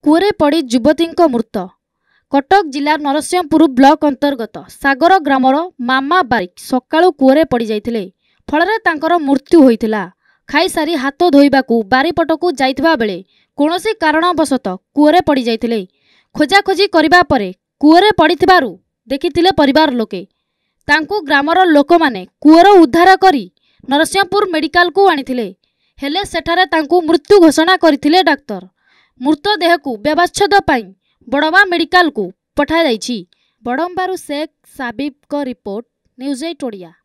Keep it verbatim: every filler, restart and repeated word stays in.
कूरे पड़ी युवती मृत। कटक जिला नरसिंहपुर ब्लॉक अंतर्गत सागर ग्रामर मामा बारिक सकाळु कूरे पड़ जाइथिले। फଳରେ तांकर मृत्यु होइथिला। खाई सारी हाथ धोइबाकू बारीपटकू जाइथिबा बेले कोनोसी कारणवशत कूरे पड़ जाइथिले। खोजाखोजी करिबा परे कूरे पड़िथिबारु देखिथिले परिवार लोके। तांकू ग्रामर लोक माने कूर उद्धार करी नरसिंहपुर मेडिकल को आनिथिले। हेले सेठारे तांकू मृत्यु घोषणा करथिले डाक्टर। मृतदेह को व्यवच्छेद पाई बड़वा मेडिकल को पठाई जाइछि। बड़ंबारु शेख साबिब को रिपोर्ट, न्यूज़ एट ओडिया।